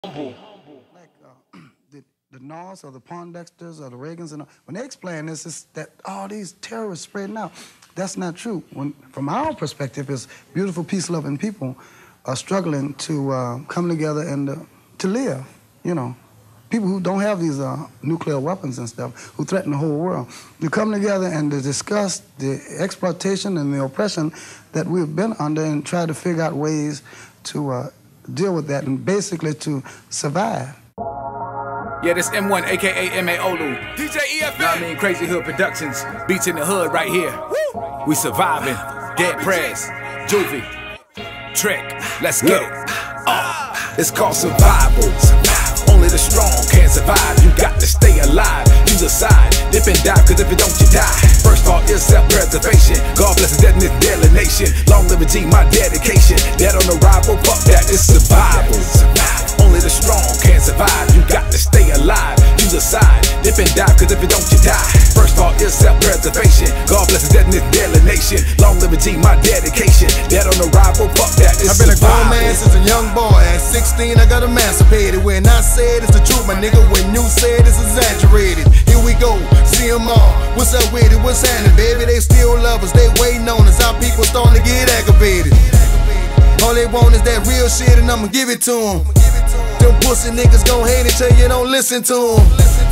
Like the Norths or the Pondexters or the Reagans, and when they explain this, it's that all these terrorists spreading out. That's not true. From our perspective, it's beautiful, peace-loving people are struggling to come together and to live, you know. People who don't have these nuclear weapons and stuff, who threaten the whole world, to come together and to discuss the exploitation and the oppression that we've been under and try to figure out ways to deal with that and basically to survive. Yeah, this M1, aka M.A. Olu. DJ EFN. I mean, Crazy Hood Productions. Beats in the hood right here. Woo! We surviving. Dead Prez, Juvie, Trick. Let's get it. It's called survival. Only the strong can survive. You got to stay alive. Use a side, dip and dive, cause if you don't, you die. First thought is self-preservation. God bless the dead in this deadly nation. Long live G, my dedication. Dead on arrival, fuck that, it's survival. Only the strong can survive. You got to stay alive. Use a side, dip and dive, cause if you don't, you die. First thought is self-preservation. God bless the dead in this deadly nation. Long live G, my dedication. Dead on arrival, fuck that, it's survival. I've been a grown man since a young boy. At 16, I got emancipated. When I said it's the truth, my nigga, when you said it's exaggerated. Here we go, see them all. What's up with it? What's happening, baby? They still love us, they waiting on us. Our people starting to get aggravated. All they want is that real shit, and I'ma give it to them. Them pussy niggas gon' hate it till you don't listen to them.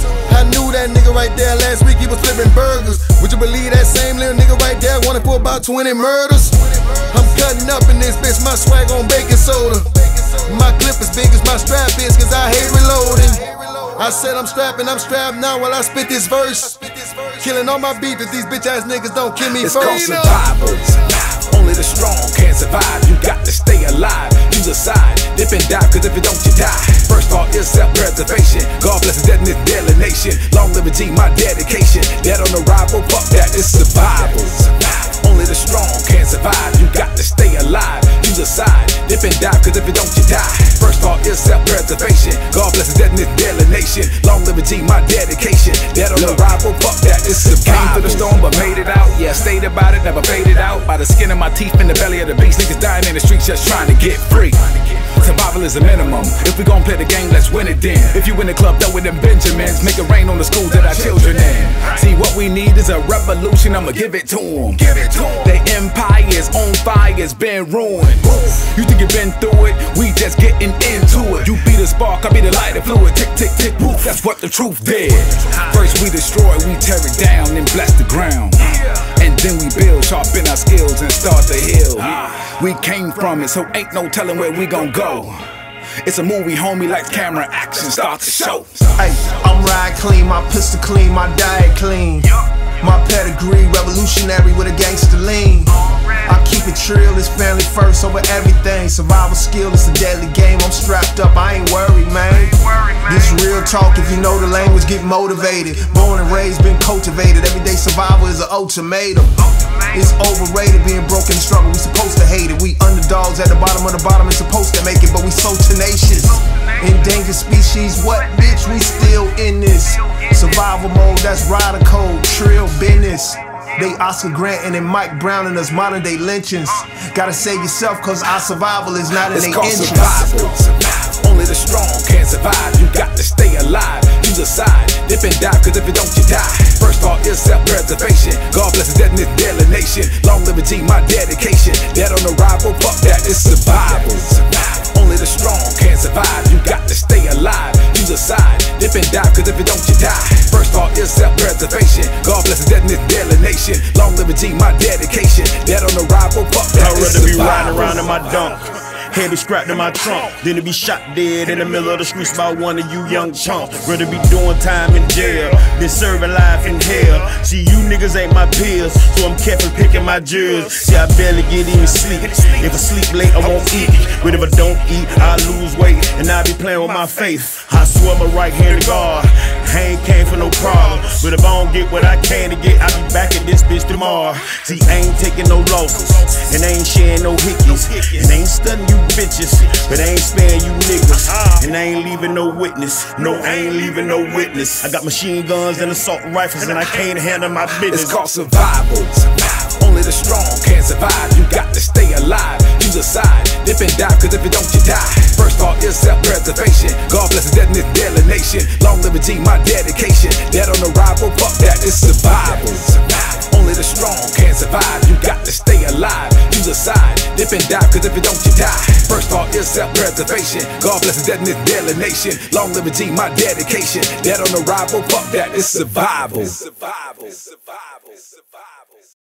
I knew that nigga right there last week, he was flipping burgers. Would you believe that same little nigga right there wanted for about 20 murders? I'm cutting up in this bitch, my swag on baking soda. My clip as big as my strap is, cause I hate reloading. I said I'm strapped now while I spit this verse. Killing all my beef if these bitch ass niggas don't kill me first. It's called survival. Only the strong can survive. You got to stay alive. Use a side, dip and dive, cause if you don't, you die. First thought is self-preservation. God bless the dead in this deadly nation. Long live G, my dedication. Dead on arrival, fuck that, it's survival. Only the strong can survive. You got to stay alive. Use a side, dip and dive, cause if you don't, you die. First thought is self-preservation. God bless the dead in this deadly nation. Long live G, my dedication. Dead on arrival, fuck that, it's survival. Came through the storm but made it out. Yeah, stayed about it, never faded out. By the skin of my teeth in the belly of the beast. Niggas dying in the streets just trying to get free. Survival is a minimum. If we gon' play the game, let's win it then. If you win the club, throw it in Benjamins. Make it rain on the schools that our children in. See, what we need is a revolution, I'ma give it to them. Their empires on fire, it's been ruined. You think you've been through it, we just getting into it. You be the spark, I be the lighter fluid. Tick, tick, tick, woof, that's what the truth did. First we destroy, we tear it down, then bless the ground. And then we build, sharpen our skills and start to heal. We came from it, so ain't no telling where we gon' go. It's a movie, homie, like camera action, start to show. Hey, I'm ride clean, my pistol clean, my diet clean. My pedigree, revolutionary with a gangster lean. I keep it trill, it's family first over everything. Survival skill, it's a deadly game. I'm strapped up, I ain't worried, man. This real talk, if you know the language, get motivated. Born and raised, been cultivated. Everyday survival is an ultimatum. It's overrated, being broken in struggle, we supposed to hate it. We underdogs at the bottom of the bottom, it's supposed to make it, but we so tenacious. Endangered species, what bitch, we still in this. Survival mode, that's rider code, trill business. They Oscar Grant and Mike Brown and us modern day lynchings. Gotta save yourself cause our survival is not in their interest. Survival. Only the strong can survive. You got to stay alive. Use a side, dip and dive, cause if you don't, you die. First thought is self-preservation. God bless the dead in this deadly nation. Long live G, my dedication. Dead on arrival, fuck that, it's survival. Only the strong can survive. You got to stay alive. Use a side, dip and dive, cause if you don't, you die. First thought is self-preservation. God bless the dead in this deadly nation. Long live G, my dedication. Dead on arrival, fuck that, I'd rather be riding around in my dunk, head be strapped in my trunk, than to be shot dead in the middle of the streets by one of you young chumps. Rather be doing time in jail than serving life in hell. See, you niggas ain't my peers, so I'm careful picking my jewels. See, I barely get any sleep. If I sleep late, I won't eat. But if I don't eat, I lose weight, and I be playing with my faith. I swear my right hand to God, I ain't came for no problem. But if I don't get what I came to get, I'll be back at this bitch tomorrow. See, I ain't taking no losses, and I ain't sharing no hickeys, and I ain't studying you bitches, but I ain't sparing you niggas, and I ain't leaving no witness. No, I ain't leaving no witness. I got machine guns and assault rifles, and I can't handle my business. It's called survival. Only the strong can survive. You got to stay alive. choose a side, dip and dive, cause if you don't, you die. First thought is self-preservation. God bless the dead in this deadly nation. Long live G, my dedication. Dead on arrival, fuck that, it's survival. Only the strong can survive, you got to stay alive. Choose a side, dip and dive, cause if you don't, you die. First thought is self-preservation. God bless the dead in this deadly nation. Long live G, my dedication. Dead on arrival, fuck that, it's survival. Survival.